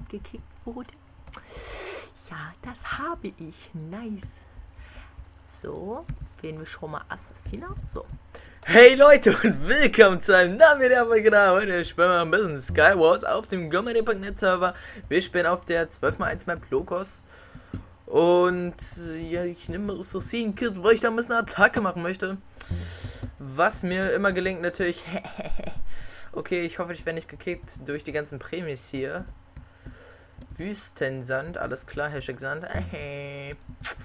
jemand gekickt wurde? Ja, das habe ich. Nice. So, wählen wir schon mal Assassina. So. Hey Leute und willkommen zu einem neuen Video. Genau, heute spielen wir ein bisschen Skywars auf dem Gomedy.net Server. Wir spielen auf der 12x1 Map Lokos. Und ja, ich nehme Assassin Kit, weil ich da ein bisschen Attacke machen möchte. Was mir immer gelingt natürlich. Okay, ich hoffe, ich werde nicht gekickt durch die ganzen Prämis hier. Wüstensand, alles klar, Hashtag Sand. Ja,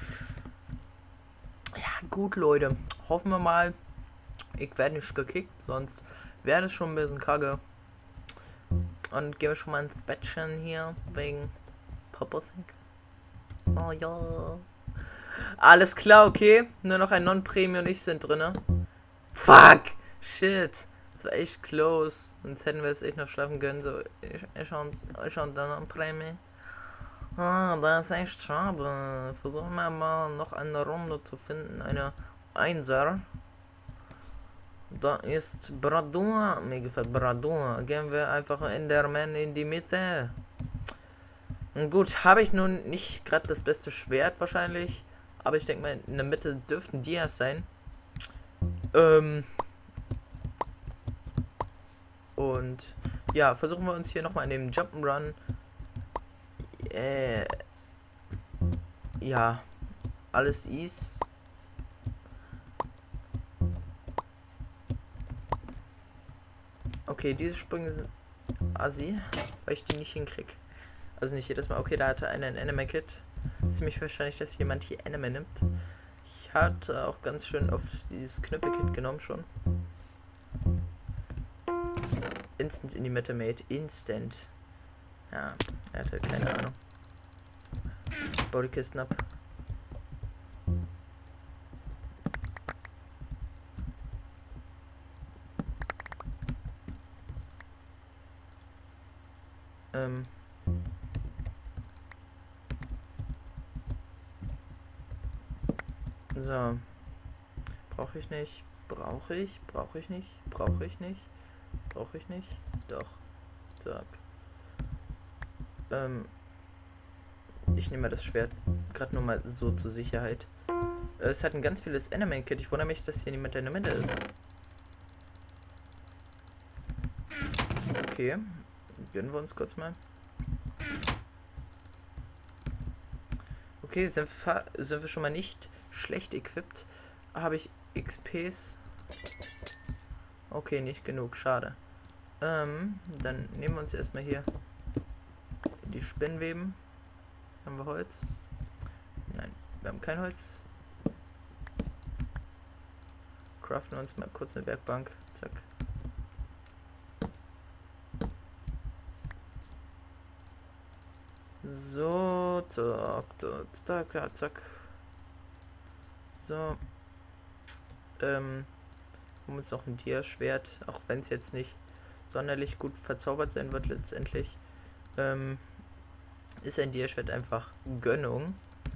gut, Leute. Hoffen wir mal, ich werde nicht gekickt, sonst wäre es schon ein bisschen kacke. Und gehen wir schon mal ins Bettchen hier, wegen Purposing. Oh ja. Alles klar, okay. Nur noch ein Non-Prämie und ich sind drinne. Fuck! Shit. Das war echt close. Sonst hätten wir es echt noch schlafen können. So, ich und dann eine Prämie. Ah, das ist echt schade. Versuchen wir mal noch eine Runde zu finden. Eine Einser. Da ist Bradur. Mir gefällt Bradur. Gehen wir einfach Enderman in die Mitte. Und gut, habe ich nun nicht gerade das beste Schwert wahrscheinlich. Aber ich denke mal, in der Mitte dürften die erst sein. Und ja, versuchen wir uns hier nochmal in dem Jump'n'Run. Ja, alles easy. Okay, diese Sprünge sind assi, weil ich die nicht hinkriege. Also nicht jedes Mal. Okay, da hatte einer ein Anime-Kit. Ziemlich wahrscheinlich, dass jemand hier Anime nimmt. Ich hatte auch ganz schön oft dieses Knüppel-Kit genommen schon. Instant in die Mitte made. Instant. Ja, er hatte keine Ahnung. Bau die Kisten ab. So. Brauche ich nicht. Brauche ich nicht. Brauche ich nicht. Brauche ich nicht. Doch. Zack. Ich nehme mal das Schwert. Gerade nur mal so zur Sicherheit. Es hat ein ganz vieles Enderman-Kit. Ich wundere mich, dass hier niemand in der Mitte ist. Okay. Gönnen wir uns kurz mal. Okay, sind wir schon mal nicht schlecht equipped. Habe ich XPs? Okay, nicht genug. Schade. Dann nehmen wir uns erstmal hier die Spinnweben. Haben wir Holz? Nein, wir haben kein Holz. Craften uns mal kurz eine Werkbank. Zack. So, zack, zack, zack. So. Haben uns noch ein Dia-Schwert, auch wenn es jetzt nicht sonderlich gut verzaubert sein wird letztendlich. Ist ein Dia-Schwert einfach Gönnung.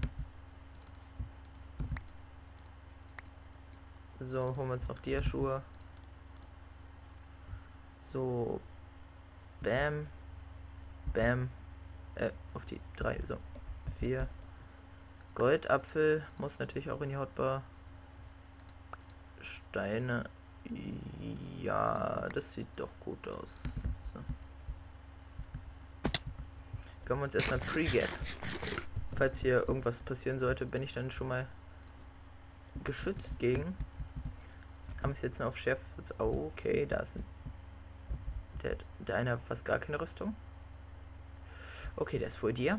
So, holen wir uns noch Dia-Schuhe. So. Bam. Bam. Auf die 3, so. 4. Goldapfel muss natürlich auch in die Hotbar. Steine. Ja, das sieht doch gut aus. So. Können wir uns erstmal Pre-Gap. Falls hier irgendwas passieren sollte, bin ich dann schon mal geschützt gegen. Haben es jetzt noch auf Chef. Oh, okay, da ist ein. Der eine hat fast gar keine Rüstung. Okay, der ist vor dir.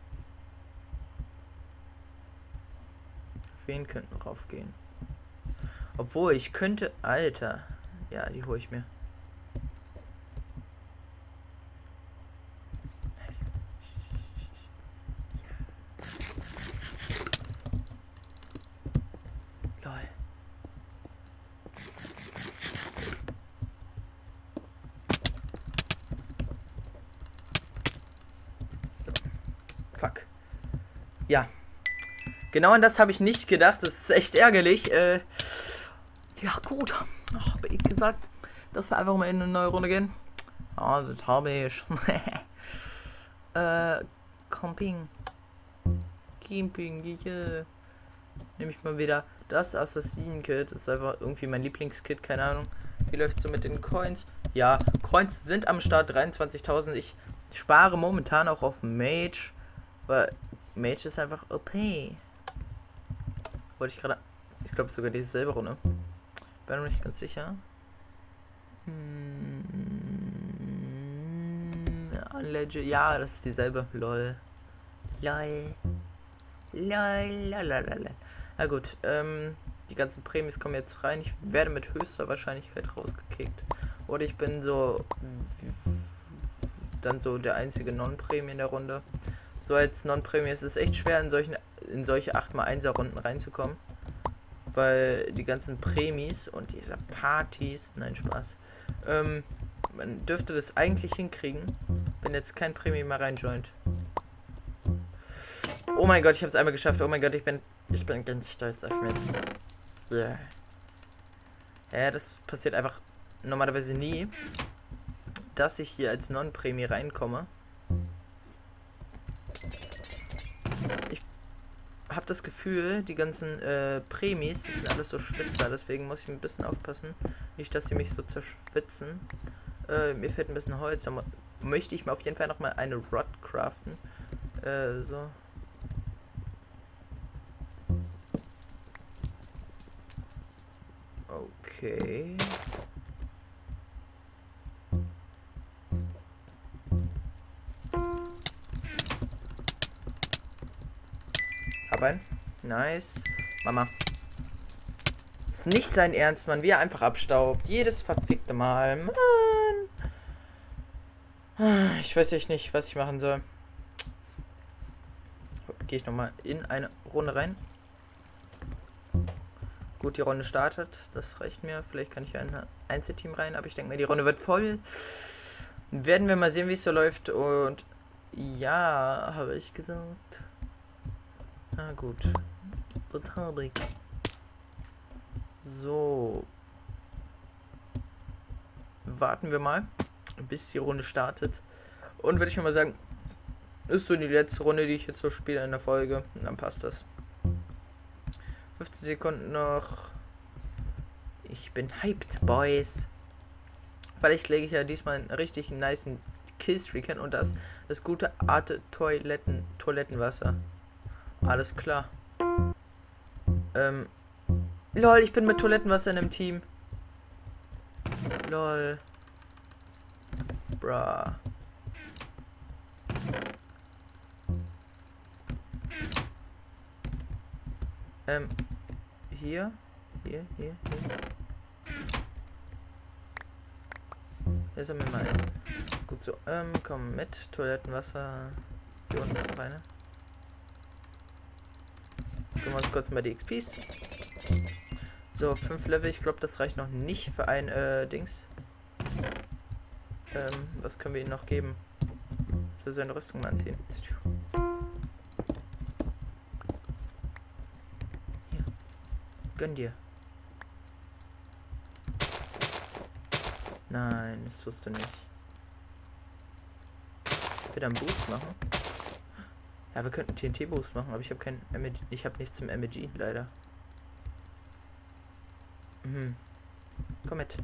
Auf wen könnten wir raufgehen? Obwohl, ich könnte... Alter. Ja, die hole ich mir. Nice. Lol. So. Fuck. Ja. Genau an das habe ich nicht gedacht. Das ist echt ärgerlich. Ja, gut. Habe ich gesagt, dass wir einfach mal in eine neue Runde gehen? Ja, das habe ich. Camping. Camping, yeah. Nehme ich mal wieder das Assassinen-Kit. Das ist einfach irgendwie mein Lieblingskit, keine Ahnung. Wie läuft so mit den Coins? Ja, Coins sind am Start, 23.000. Ich spare momentan auch auf Mage, weil Mage ist einfach OP. Wollte ich gerade... Ich glaube sogar dieselbe Runde. Bin noch nicht ganz sicher. Unlegend. Ja, das ist dieselbe. Lol. Lol. Lol. Lol. Na gut, die ganzen Prämies kommen jetzt rein. Ich werde mit höchster Wahrscheinlichkeit rausgekickt. Oder ich bin so... dann so der einzige Non-Prämie in der Runde. So als Non-Prämie ist es echt schwer, in solche 8x1er Runden reinzukommen. Weil die ganzen Prämies und diese Partys... Nein, Spaß. Man dürfte das eigentlich hinkriegen, wenn jetzt kein Prämie mehr reinjoint. Oh mein Gott, ich habe es einmal geschafft. Oh mein Gott, ich bin ganz stolz auf mich. Yeah. Ja, das passiert einfach normalerweise nie, dass ich hier als Non-Prämie reinkomme. Ich habe das Gefühl, die ganzen Prämies, die sind alles so Schwitzer, deswegen muss ich ein bisschen aufpassen, nicht, dass sie mich so zerschwitzen. Mir fehlt ein bisschen Holz, aber möchte ich mir auf jeden Fall nochmal eine Rod craften. So. Okay. Hab einen. Nice. Mama. Ist nicht sein Ernst, Mann. Wie er einfach abstaubt. Jedes verfickte Mal. Mann. Ich weiß echt nicht, was ich machen soll. Gehe ich nochmal in eine Runde rein. Gut, die Runde startet. Das reicht mir. Vielleicht kann ich ein Einzelteam rein, aber ich denke mir, die Runde wird voll. Werden wir mal sehen, wie es so läuft. Und ja, habe ich gesagt. Na gut. Total dick. So. Warten wir mal, bis die Runde startet. Und würde ich mal sagen, ist so die letzte Runde, die ich jetzt so spiele in der Folge. Und dann passt das. 15 Sekunden noch. Ich bin hyped, Boys. Vielleicht lege ich ja diesmal einen richtig nice Killstreak hin und das gute Arte Toilettenwasser. Alles klar. Lol, ich bin mit Toilettenwasser in einem Team. Lol. Bruh. Hier. Hier sind wir mal. Gut so. Komm mit. Toilettenwasser. Hier unten ist noch eine. Gucken wir uns kurz mal die XPs. So, 5 Level. Ich glaube, das reicht noch nicht für ein Dings. Was können wir ihnen noch geben? So, seine Rüstung mal anziehen. Hier. Gönn dir. Nein, das tust du nicht. Wieder einen Boost machen? Ja, wir könnten TNT-Boost machen, aber ich habe keinen MG. Ich habe nichts zum MG, leider. Komm mit.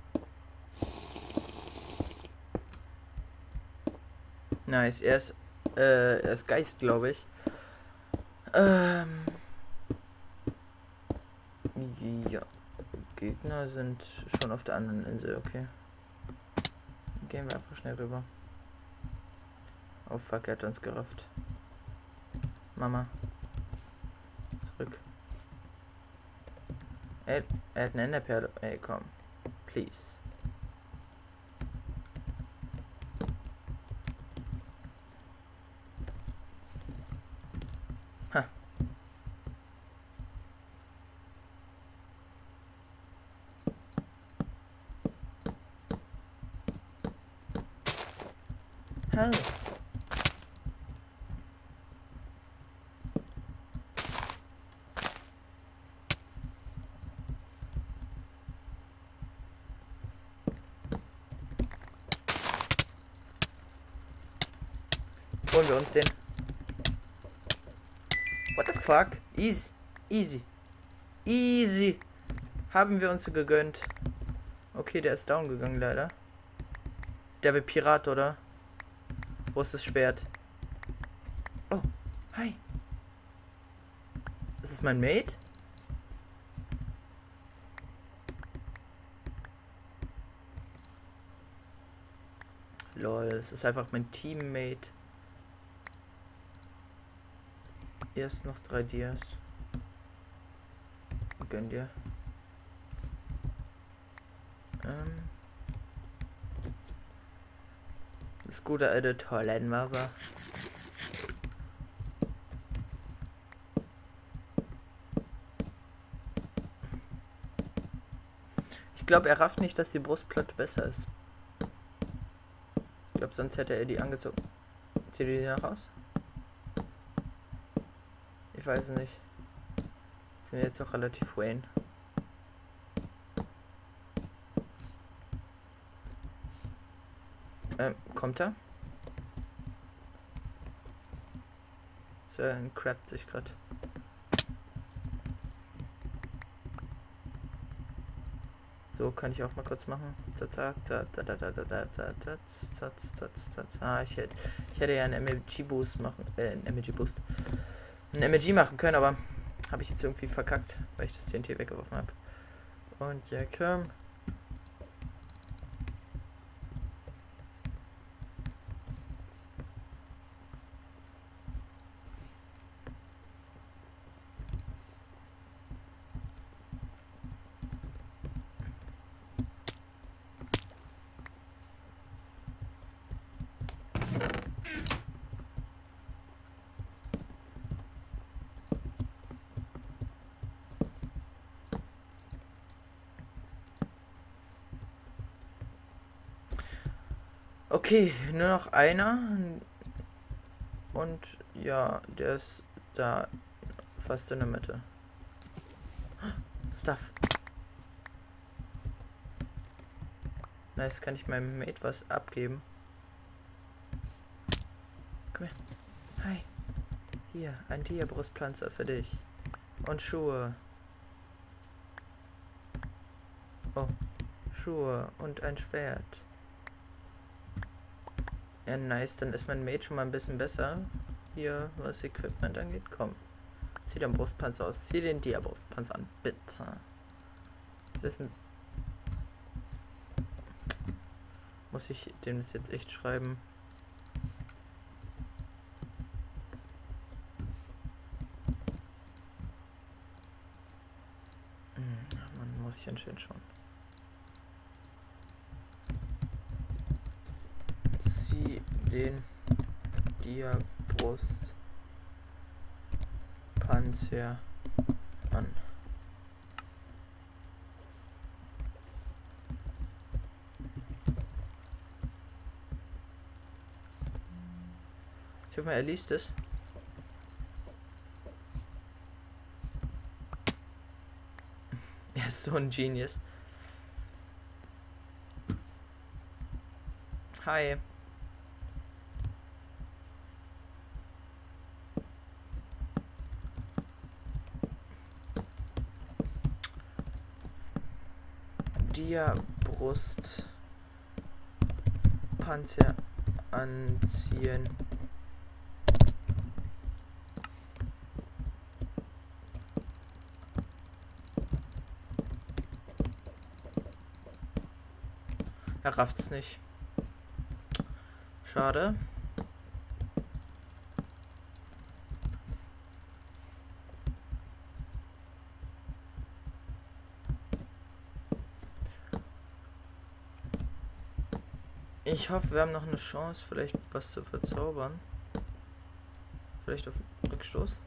Nice, er ist Er ist Geist, glaube ich. Ja. Gegner sind schon auf der anderen Insel, okay. Gehen wir einfach schnell rüber. Oh fuck, er hat uns gerafft. Mama. Zurück. Er hat eine Enderperle. Ey, komm. Please. Ha. Hell. Holen wir uns den. What the fuck? Easy. Easy. Easy. Haben wir uns gegönnt. Okay, der ist down gegangen, leider. Der will Pirat, oder? Wo ist das Schwert? Oh, hi. Ist es mein Mate? Lol, es ist einfach mein Teammate. Erst noch 3 Dias. Gönn dir. Das gute alte Toilettenwasser. Ich glaube, er rafft nicht, dass die Brustplatte besser ist. Ich glaube, sonst hätte er die angezogen. Zieht die noch aus? Ich weiß nicht. Sind wir jetzt auch relativ Wayne. Kommt er? So, er crappt sich gerade. So, kann ich auch mal kurz machen. Ah, ich hätte ja einen MLG-Boost machen. Einen MLG machen können, aber habe ich jetzt irgendwie verkackt, weil ich das TNT weggeworfen habe. Und ja, komm. Okay, nur noch einer. Und ja, der ist da fast in der Mitte. Stuff. Nice, kann ich meinem Mate was abgeben? Komm her. Hi. Hier, ein Dia-Brustpanzer für dich. Und Schuhe. Oh, Schuhe und ein Schwert. Ja, nice, dann ist mein Mate schon mal ein bisschen besser. Hier, was Equipment angeht. Komm. Zieh den Brustpanzer aus. Zieh den Dia-Brustpanzer an. Bitte. Wissen. Muss ich dem das jetzt echt schreiben? Man muss ich anscheinend schon. Zieh den Dia-Brustpanzer an. Ich hoffe mal, er liest es. Er ist so ein Genius. Hi. Dia-Brustpanzer anziehen. Er rafft's nicht. Schade. Ich hoffe, wir haben noch eine Chance, vielleicht was zu verzaubern. Vielleicht auf Rückstoß.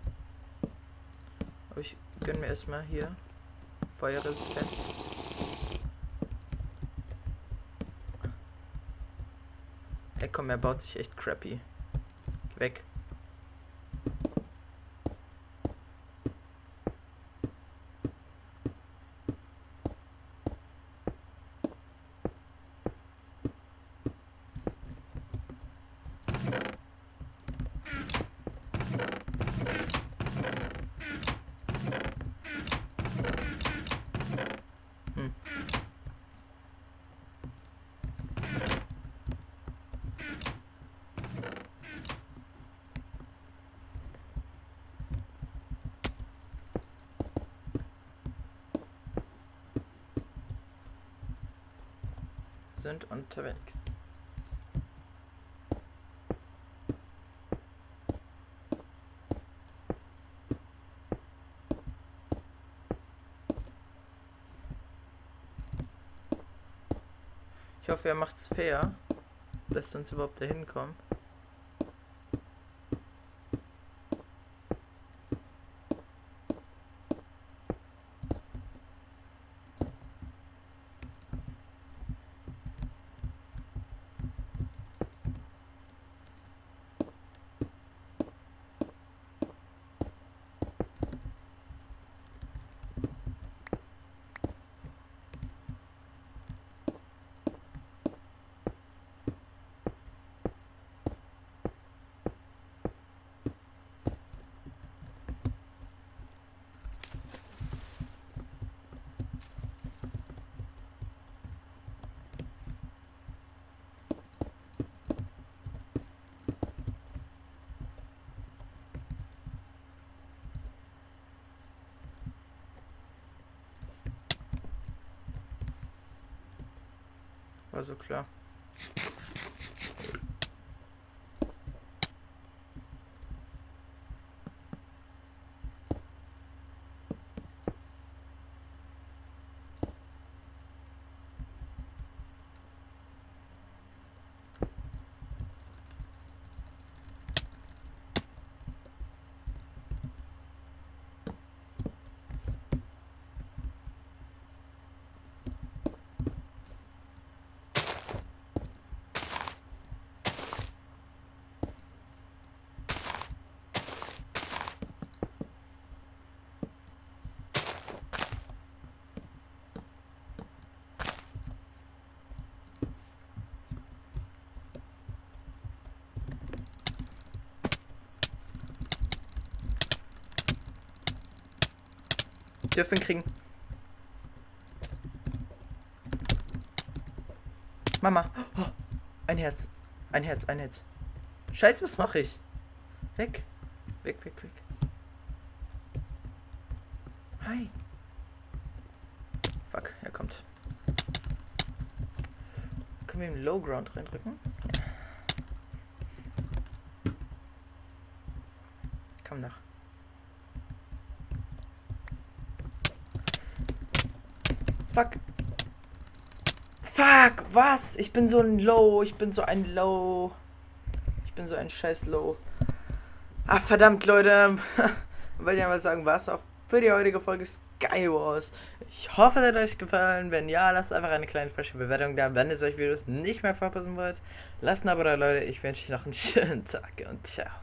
Aber ich gönne mir erstmal hier Feuerresistenz. Hey komm, er baut sich echt crappy. Geh weg. Sind unterwegs. Ich hoffe, er macht's fair. Lässt uns überhaupt dahin kommen. War so klar. Dürfen kriegen. Mama. Oh, ein Herz. Ein Herz, ein Herz. Scheiße, was mache ich? Weg. Weg, weg, weg. Hi. Fuck, er kommt. Können wir im Low Ground reindrücken? Komm nach. Fuck. Fuck, was? Ich bin so ein Low. Ich bin so ein Low. Ich bin so ein scheiß Low. Ach, verdammt, Leute. Wollte ich mal sagen, war es auch für die heutige Folge Skywars. Ich hoffe, es hat euch gefallen. Wenn ja, lasst einfach eine kleine frische Bewertung da. Wenn ihr solche Videos nicht mehr verpassen wollt, lasst ein Abo da, Leute. Ich wünsche euch noch einen schönen Tag und ciao.